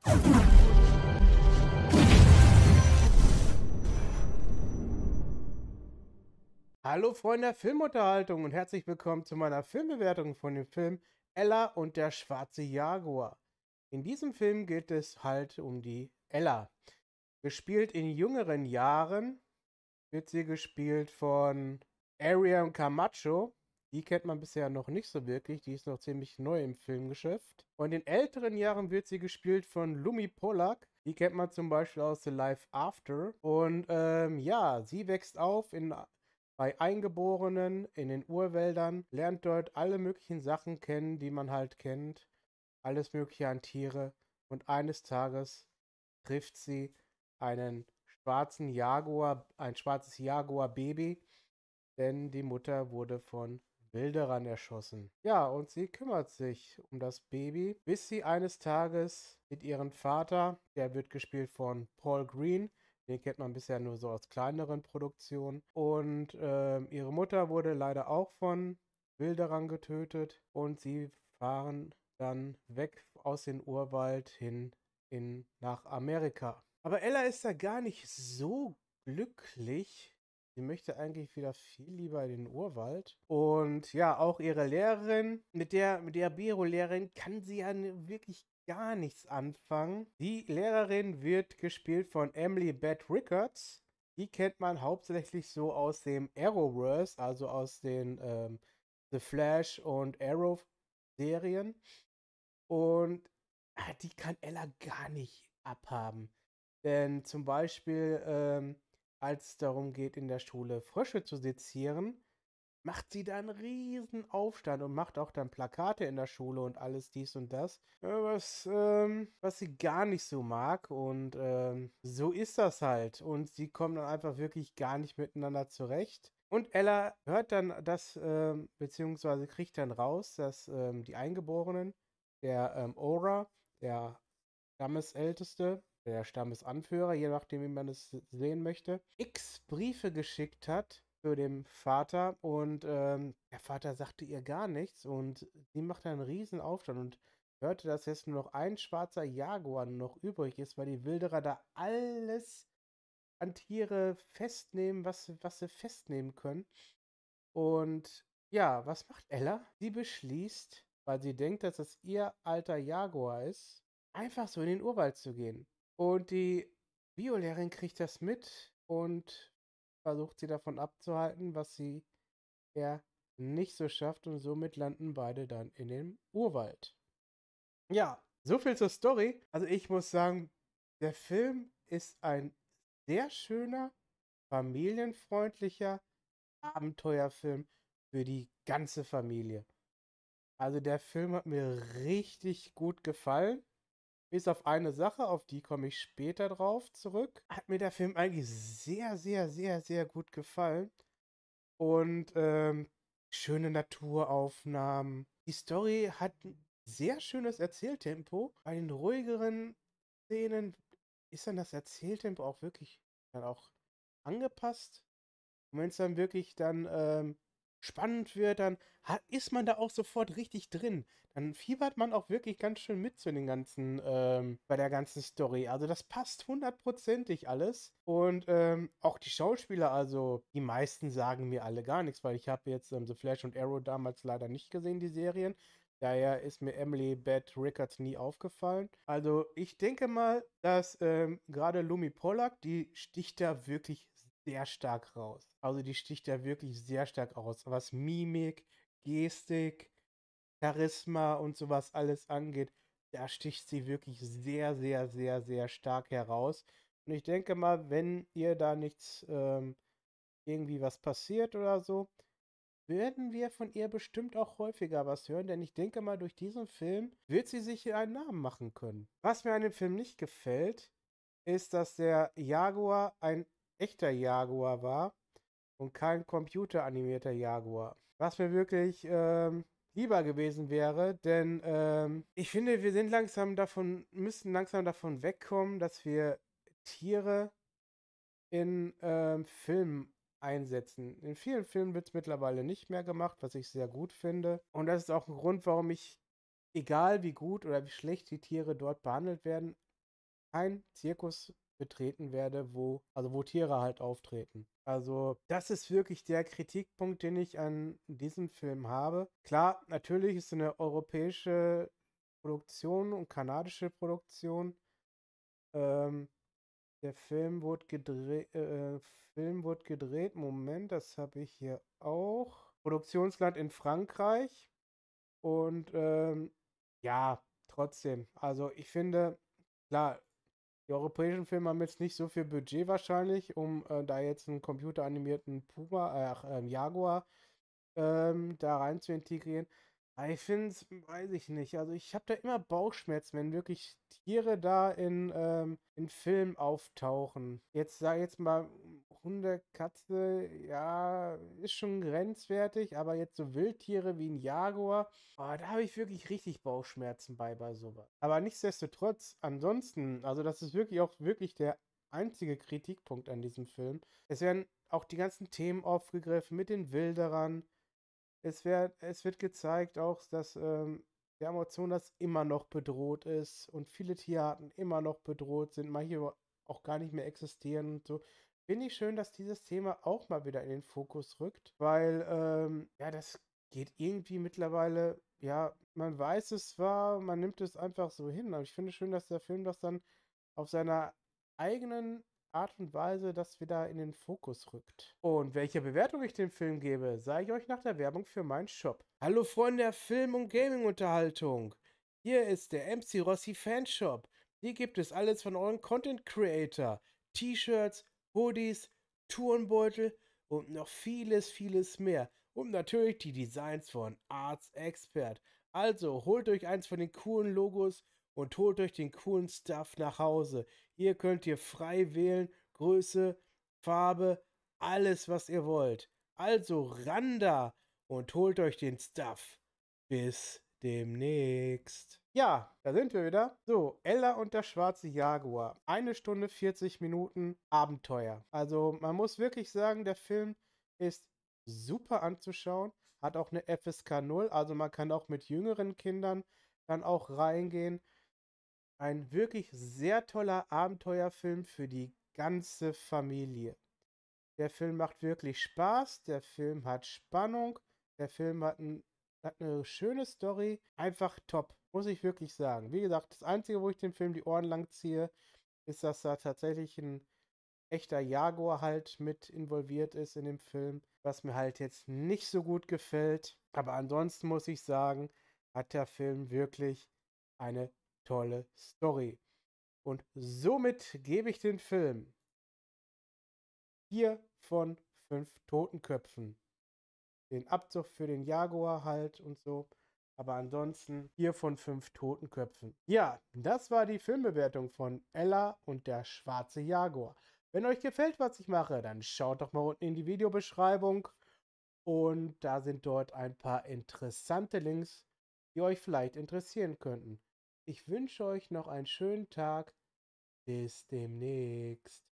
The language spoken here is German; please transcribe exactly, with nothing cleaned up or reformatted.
Hallo Freunde der Filmunterhaltung und herzlich willkommen zu meiner Filmbewertung von dem Film Ella und der schwarze Jaguar. In diesem Film geht es halt um die Ella. Gespielt in jüngeren Jahren wird sie gespielt von Ariam Camacho. Die kennt man bisher noch nicht so wirklich, die ist noch ziemlich neu im Filmgeschäft. Und in älteren Jahren wird sie gespielt von Lumi Pollack. Die kennt man zum Beispiel aus The Life After. Und ähm, ja, sie wächst auf in, bei Eingeborenen in den Urwäldern, lernt dort alle möglichen Sachen kennen, die man halt kennt. Alles mögliche an Tiere. Und eines Tages trifft sie einen schwarzen Jaguar, ein schwarzes Jaguar-Baby, denn die Mutter wurde von Wilderern erschossen. Ja, und sie kümmert sich um das Baby, bis sie eines Tages mit ihrem Vater, der wird gespielt von Paul Green, den kennt man bisher nur so aus kleineren Produktionen, und äh, ihre Mutter wurde leider auch von Wilderern getötet und sie fahren dann weg aus dem Urwald hin in, nach Amerika. Aber Ella ist da gar nicht so glücklich. Sie möchte eigentlich wieder viel lieber in den Urwald. Und ja, auch ihre Lehrerin, mit der, mit der Bio-Lehrerin kann sie ja wirklich gar nichts anfangen. Die Lehrerin wird gespielt von Emily Beth Rickards. Die kennt man hauptsächlich so aus dem Arrowverse, also aus den ähm, The Flash und Arrow Serien. Und ah, die kann Ella gar nicht abhaben. Denn zum Beispiel, ähm, als es darum geht, in der Schule Frösche zu sezieren, macht sie da einen riesen Aufstand und macht auch dann Plakate in der Schule und alles dies und das, äh, was, ähm, was sie gar nicht so mag. Und ähm, so ist das halt. Und sie kommen dann einfach wirklich gar nicht miteinander zurecht. Und Ella hört dann das, ähm, beziehungsweise kriegt dann raus, dass ähm, die Eingeborenen, der ähm, Ora, der Stammesälteste, der Stammesanführer, je nachdem, wie man es sehen möchte, x Briefe geschickt hat für den Vater und ähm, der Vater sagte ihr gar nichts und sie macht einen riesen Aufstand und hörte, dass jetzt nur noch ein schwarzer Jaguar noch übrig ist, weil die Wilderer da alles an Tiere festnehmen, was, was sie festnehmen können. Und ja, was macht Ella? Sie beschließt, weil sie denkt, dass es ihr alter Jaguar ist, einfach so in den Urwald zu gehen. Und die Biolehrerin kriegt das mit und versucht sie davon abzuhalten, was sie ja nicht so schafft. Und somit landen beide dann in dem Urwald. Ja, so viel zur Story. Also ich muss sagen, der Film ist ein sehr schöner, familienfreundlicher Abenteuerfilm für die ganze Familie. Also der Film hat mir richtig gut gefallen. Bis auf eine Sache, auf die komme ich später drauf zurück, hat mir der Film eigentlich sehr, sehr, sehr, sehr gut gefallen. Und ähm, schöne Naturaufnahmen. Die Story hat ein sehr schönes Erzähltempo. Bei den ruhigeren Szenen ist dann das Erzähltempo auch wirklich dann auch angepasst. Und wenn es dann wirklich dann ähm, spannend wird, dann hat, ist man da auch sofort richtig drin. Dann fiebert man auch wirklich ganz schön mit zu den ganzen, ähm, bei der ganzen Story. Also das passt hundertprozentig alles. Und ähm, auch die Schauspieler, also die meisten sagen mir alle gar nichts, weil ich habe jetzt ähm, The Flash und Arrow damals leider nicht gesehen, die Serien. Daher ist mir Emily Beth Rickards nie aufgefallen. Also ich denke mal, dass ähm, gerade Lumi Pollack, die sticht da wirklich sehr stark raus. Also die sticht da wirklich sehr stark aus, was Mimik, Gestik, Charisma und sowas alles angeht. Da sticht sie wirklich sehr, sehr, sehr, sehr stark heraus. Und ich denke mal, wenn ihr da nichts ähm, irgendwie was passiert oder so, werden wir von ihr bestimmt auch häufiger was hören, denn ich denke mal, durch diesen Film wird sie sich hier einen Namen machen können. Was mir an dem Film nicht gefällt, ist, dass der Jaguar ein echter Jaguar war und kein computeranimierter Jaguar. Was mir wirklich ähm, lieber gewesen wäre, denn ähm, ich finde, wir sind langsam davon, müssen langsam davon wegkommen, dass wir Tiere in ähm, Filmen einsetzen. In vielen Filmen wird es mittlerweile nicht mehr gemacht, was ich sehr gut finde. Und das ist auch ein Grund, warum ich, egal wie gut oder wie schlecht die Tiere dort behandelt werden, kein Zirkus betreten werde, wo also wo Tiere halt auftreten. Also, das ist wirklich der Kritikpunkt, den ich an diesem Film habe. Klar, natürlich ist es 'ne europäische Produktion und kanadische Produktion. Ähm, der Film wurde gedre äh, Film wurde gedreht Moment, das habe ich hier auch. Produktionsland in Frankreich und, ähm, ja, trotzdem. Also, ich finde, klar, die europäischen Filme haben jetzt nicht so viel Budget wahrscheinlich, um, äh, da jetzt 'n computeranimierten Puma äh, ach, ähm, Jaguar, ähm, da rein zu integrieren. Aber ich finde es weiß ich nicht. Also, ich habe da immer Bauchschmerzen, wenn wirklich Tiere da in, ähm in Filmen auftauchen. Jetzt sage ich jetzt mal, Hunde, Katze, ja, ist schon grenzwertig, aber jetzt so Wildtiere wie 'n Jaguar, oh, da habe ich wirklich richtig Bauchschmerzen bei bei so was. Aber nichtsdestotrotz, ansonsten also, das ist wirklich auch wirklich der einzige Kritikpunkt an diesem Film. Es werden auch die ganzen Themen aufgegriffen mit den Wilderern. Es werd es wird gezeigt auch, dass, ähm, der Amazonas immer noch bedroht ist und viele Tierarten immer noch bedroht sind, manche auch gar nicht mehr existieren und so. Finde ich schön, dass dieses Thema auch mal wieder in den Fokus rückt, weil, ähm, ja, das geht irgendwie mittlerweile ja, man weiß es zwar, man nimmt es einfach so hin, aber ich finde schön, dass der Film das dann auf seiner eigenen Art und Weise das wieder in den Fokus rückt. Und welche Bewertung ich dem Film gebe, sage ich euch nach der Werbung für meinen Shop. Hallo Freunde der Film und Gaming-Unterhaltung. Hier ist der M C Rossi Fanshop. Hier gibt es alles von euren Content Creator. T-Shirts, Hoodies, Turnbeutel und noch vieles, vieles mehr. Und natürlich die Designs von Arts Expert. Also holt euch eins von den coolen Logos und holt euch den coolen Stuff nach Hause. Hier könnt ihr frei wählen, Größe, Farbe, alles was ihr wollt. Also ran da und holt euch den Stuff. Bis demnächst. Ja, da sind wir wieder. So, Ella und der schwarze Jaguar. Eine Stunde vierzig Minuten Abenteuer. Also man muss wirklich sagen, der Film ist super anzuschauen. Hat auch eine F S K null, also man kann auch mit jüngeren Kindern dann auch reingehen. Ein wirklich sehr toller Abenteuerfilm für die ganze Familie. Der Film macht wirklich Spaß, der Film hat Spannung, der Film hat 'n hat 'ne schöne Story. Einfach top, muss ich wirklich sagen. Wie gesagt, das Einzige, wo ich dem Film die Ohren lang ziehe, ist, dass da tatsächlich 'n echter Jaguar halt mit involviert ist in dem Film, was mir halt jetzt nicht so gut gefällt. Aber ansonsten muss ich sagen, hat der Film wirklich eine tolle Story. Und somit gebe ich den Film vier von fünf Totenköpfen. Den Abzug für den Jaguar halt und so. Aber ansonsten vier von fünf Totenköpfen. Ja, das war die Filmbewertung von Ella und der schwarze Jaguar. Wenn euch gefällt, was ich mache, dann schaut doch mal unten in die Videobeschreibung. Und da sind dort ein paar interessante Links, die euch vielleicht interessieren könnten. Ich wünsche euch noch einen schönen Tag. Bis demnächst.